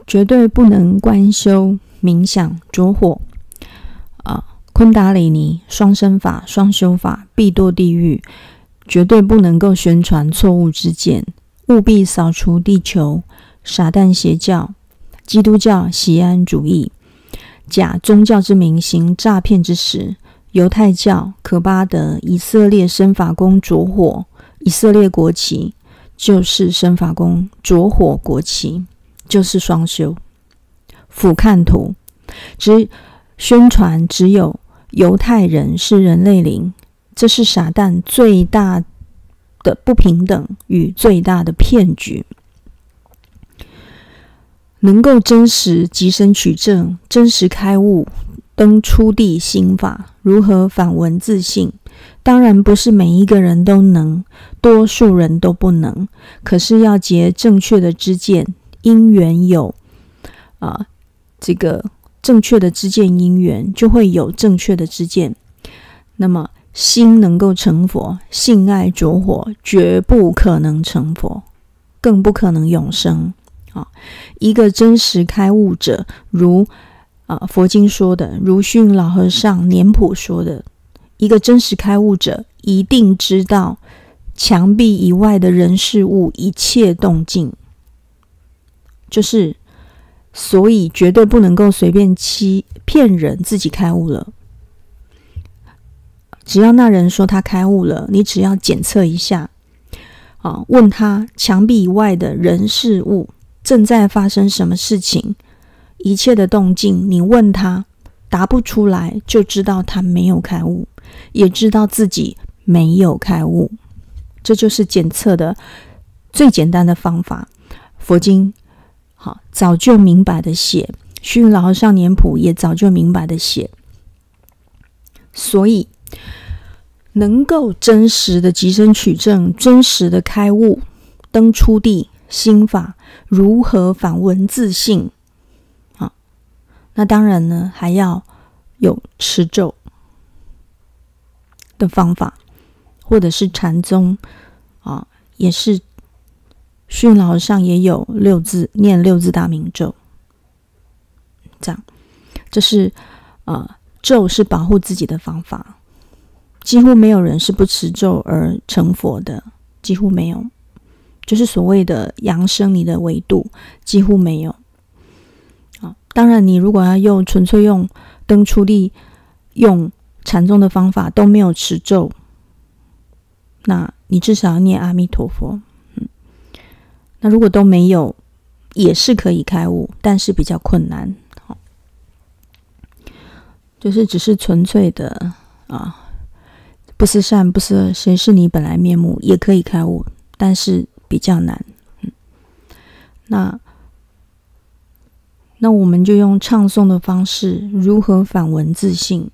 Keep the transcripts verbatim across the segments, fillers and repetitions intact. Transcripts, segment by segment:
绝对不能观修冥想着火啊，昆达里尼双生法双修法必堕地狱，绝对不能够宣传错误之见，务必扫除地球撒旦邪教、基督教锡安主义、假宗教之名行诈骗之实，犹太教可巴德以色列生法宫着火以色列国旗，就是生法宫着火国旗，就是双修。俯瞰图只宣传只有犹太人是人类灵，这是撒旦最大的不平等与最大的骗局。能够真实即身取证，真实开悟，登出地心法，如何反闻自性？当然不是每一个人都能，多数人都不能。可是要结正确的知见，因缘有啊，这个正确的知见因缘，就会有正确的知见。那么心能够成佛，性爱着火，绝不可能成佛，更不可能永生。啊、一个真实开悟者，如、啊、佛经说的，如训老和尚年谱说的，一个真实开悟者一定知道墙壁以外的人事物一切动静，就是所以绝对不能够随便欺骗人自己开悟了。只要那人说他开悟了，你只要检测一下、啊、问他墙壁以外的人事物正在发生什么事情，一切的动静，你问他答不出来，就知道他没有开悟，也知道自己没有开悟。这就是检测的最简单的方法。佛经好早就明白的写，虚云老和尚年谱也早就明白的写。所以能够真实的即身取证，真实的开悟，登出地心法，如何反闻自性、啊、那当然呢，还要有持咒的方法，或者是禅宗、啊、也是虚云老和尚也有六字念六字大明咒，这样这是、呃、咒是保护自己的方法。几乎没有人是不持咒而成佛的，几乎没有，就是所谓的扬升你的维度，几乎没有。啊、当然你如果要用纯粹用登出地用禅宗的方法都没有持咒，那你至少要念阿弥陀佛、嗯、那如果都没有也是可以开悟，但是比较困难、哦、就是只是纯粹的啊，不思善不思恶，谁是你本来面目，也可以开悟，但是比较难、嗯、那那我们就用唱诵的方式，如何反闻自性。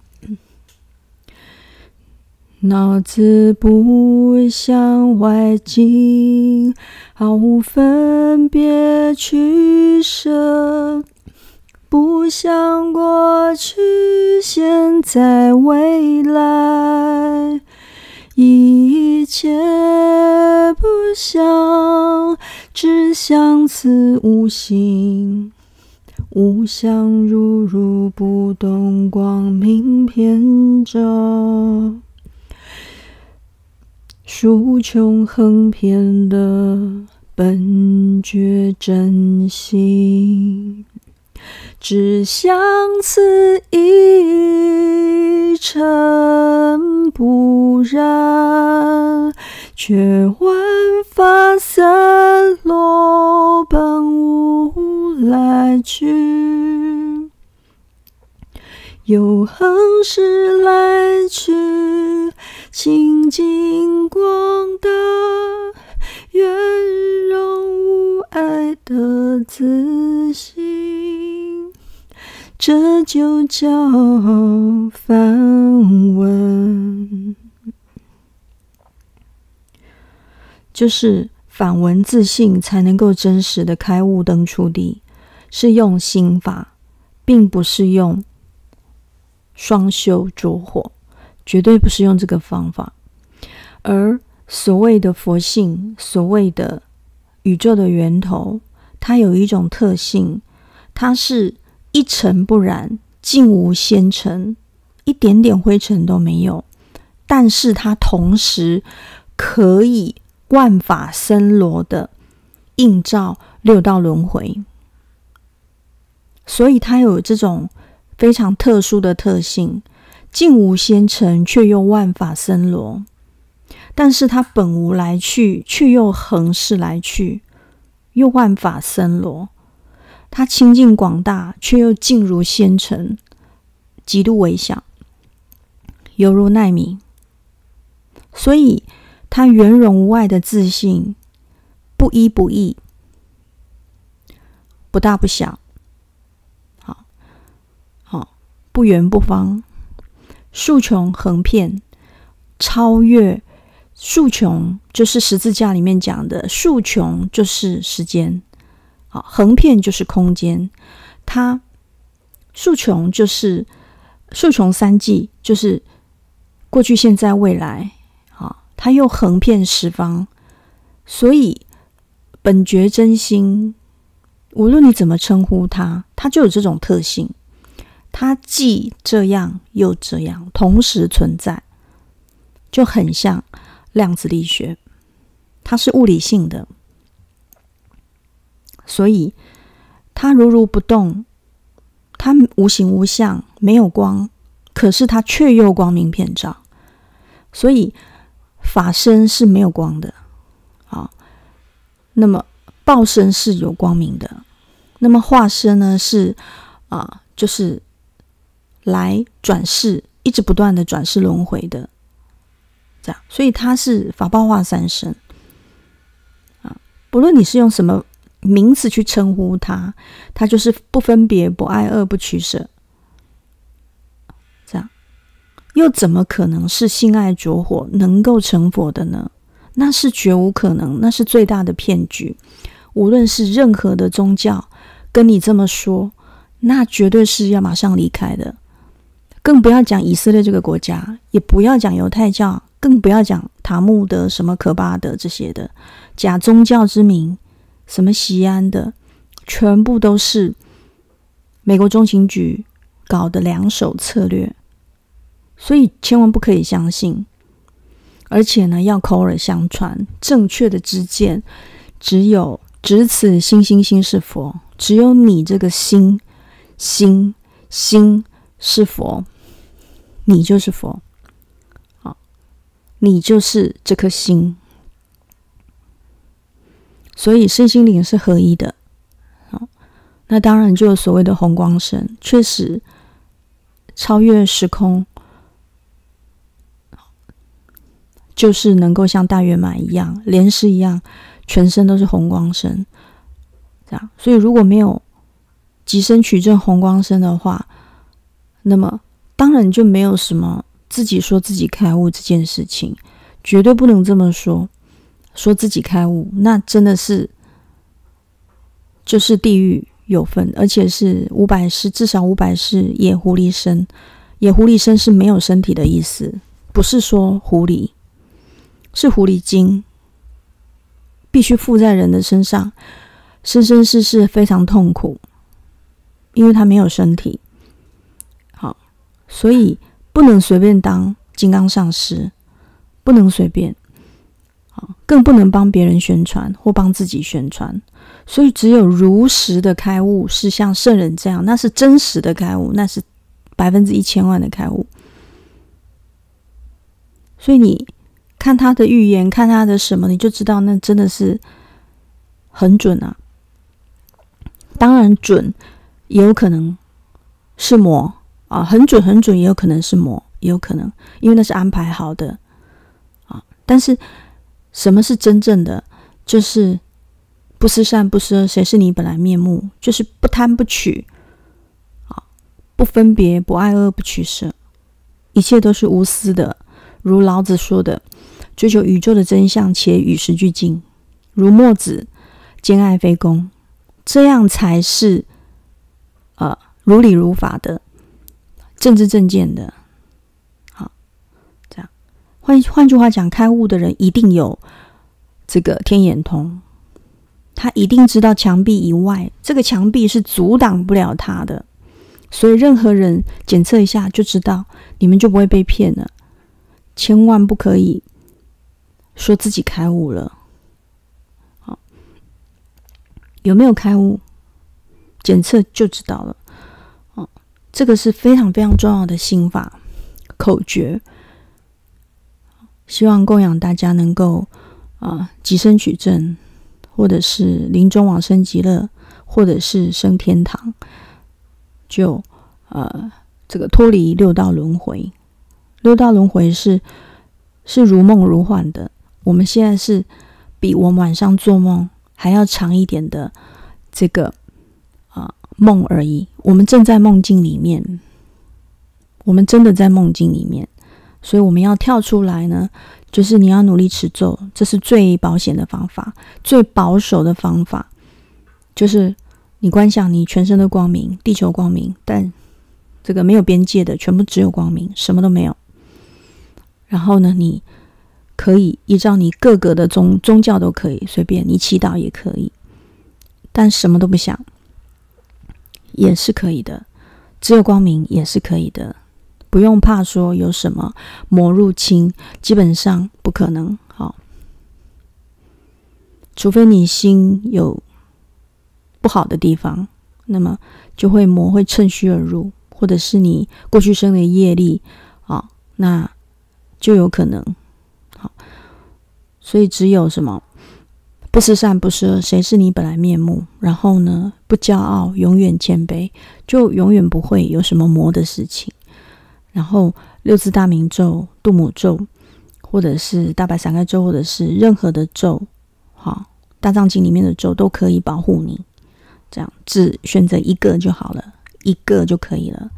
脑子不向外境，毫无分别取舍，不想过去现在未来，一切不想，只想此无形，无相如如不动，光明遍照，数穷横遍的本觉真心，只想此一尘不染，却万法散落，本无来去，永恒是来去，清净光大，圆融无碍的自性，这就叫反闻。就是反闻自性才能够真实的开悟登出地，是用心法，并不是用双修着火，绝对不是用这个方法。而所谓的佛性，所谓的宇宙的源头，它有一种特性， 它是一尘不染，净无纤尘，一点点灰尘都没有，但是它同时可以万法森罗的映照六道轮回，所以它有这种非常特殊的特性，净无纤尘却又万法森罗，但是它本无来去，却又恒是来去，又万法森罗。它清净广大，却又净如纤尘，极度微小，犹如奈米。所以它圆融无碍的自性，不一不异，不大不小，好，好，不圆不方，数穷横遍，超越。数穷就是十字架里面讲的，数穷就是时间，好，横遍就是空间。它数穷就是数穷三际，就是过去、现在、未来。好，它又横遍十方，所以本觉真心，无论你怎么称呼它，它就有这种特性。它既这样又这样，同时存在，就很像量子力学，它是物理性的，所以它如如不动，它无形无相，没有光，可是它却又光明遍照。所以法身是没有光的，好，那么报身是有光明的，那么化身呢是啊、呃，就是来转世，一直不断的转世轮回的。这样，所以它是法报化三身啊，不论你是用什么名词去称呼它，它就是不分别、不爱恶、不取舍。这样，又怎么可能是性爱着火能够成佛的呢？那是绝无可能，那是最大的骗局。无论是任何的宗教跟你这么说，那绝对是要马上离开的。更不要讲以色列这个国家，也不要讲犹太教，更不要讲塔木德、什么可巴的这些的假宗教之名，什么锡安的，全部都是美国中情局搞的两手策略，所以千万不可以相信。而且呢，要口耳相传，正确的知见只有只此心心心是佛，只有你这个心心心是佛，你就是佛，好，你就是这颗心。所以身心灵是合一的，好，那当然就有所谓的红光身，确实超越时空，就是能够像大圆满一样，莲师一样，全身都是红光身。这样，所以如果没有即身取证红光身的话，那么当然就没有什么自己说自己开悟这件事情，绝对不能这么说。说自己开悟，那真的是就是地狱有分，而且是五百世，至少五百世野狐狸身。野狐狸身是没有身体的意思，不是说狐狸，是狐狸精，必须附在人的身上，生生世世非常痛苦，因为他没有身体。好，所以不能随便当金刚上师，不能随便，更不能帮别人宣传或帮自己宣传。所以只有如实的开悟，是像圣人这样，那是真实的开悟，那是百分之一千万的开悟。所以你看他的预言，看他的什么，你就知道那真的是很准啊。当然准也有可能是魔啊，很准很准也有可能是魔，也有可能，因为那是安排好的啊。但是什么是真正的？就是不思善不思恶，谁是你本来面目？就是不贪不取，不分别，不爱恶，不取舍，一切都是无私的。如老子说的，追求宇宙的真相，且与时俱进。如墨子，兼爱非攻，这样才是呃如理如法的政治正见的。换换句话讲，开悟的人一定有这个天眼通， 他一定知道墙壁以外，这个墙壁是阻挡不了他的，所以任何人检测一下就知道，你们就不会被骗了。千万不可以说自己开悟了。好，有没有开悟，检测就知道了。哦，这个是非常非常重要的心法口诀。希望供养大家能够啊、呃、即生取正，或者是临终往生极乐，或者是升天堂，就呃这个脱离六道轮回。六道轮回是是如梦如幻的，我们现在是比我们晚上做梦还要长一点的这个啊、呃、梦而已。我们正在梦境里面，我们真的在梦境里面。所以我们要跳出来呢，就是你要努力持咒，这是最保险的方法，最保守的方法，就是你观想你全身的光明，地球光明，但这个没有边界的，全部只有光明，什么都没有。然后呢，你可以依照你各个的宗宗教都可以，随便你祈祷也可以，但什么都不想也是可以的，只有光明也是可以的。不用怕说有什么魔入侵，基本上不可能。好，除非你心有不好的地方，那么就会魔会趁虚而入，或者是你过去生的业力啊，那就有可能。好，所以只有什么不思善不思恶，谁是你本来面目，然后呢不骄傲，永远谦卑，就永远不会有什么魔的事情。然后六字大明咒、度母咒，或者是大白伞盖咒，或者是任何的咒，好，大藏经里面的咒都可以保护你。这样只选择一个就好了，一个就可以了。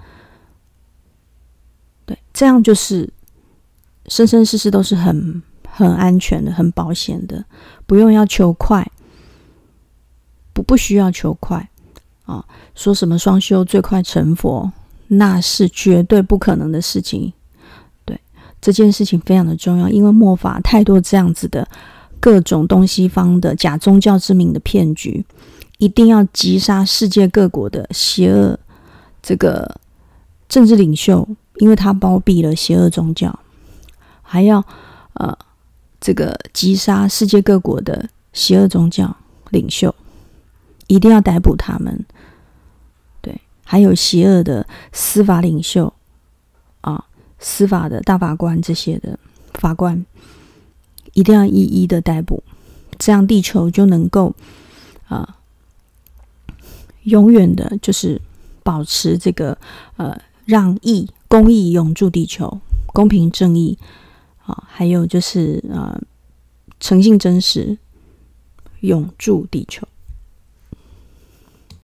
对，这样就是生生世世都是很很安全的，很保险的，不用要求快，不不需要求快啊。说什么双修最快成佛，那是绝对不可能的事情。对，这件事情非常的重要，因为末法太多这样子的各种东西方的假宗教之名的骗局，一定要击杀世界各国的邪恶这个政治领袖，因为他包庇了邪恶宗教，还要呃这个击杀世界各国的邪恶宗教领袖，一定要逮捕他们。还有邪恶的司法领袖啊，司法的大法官，这些的法官一定要一一的逮捕，这样地球就能够啊永远的就是保持这个呃让义公义永驻地球，公平正义啊，还有就是呃诚信真实永驻地球。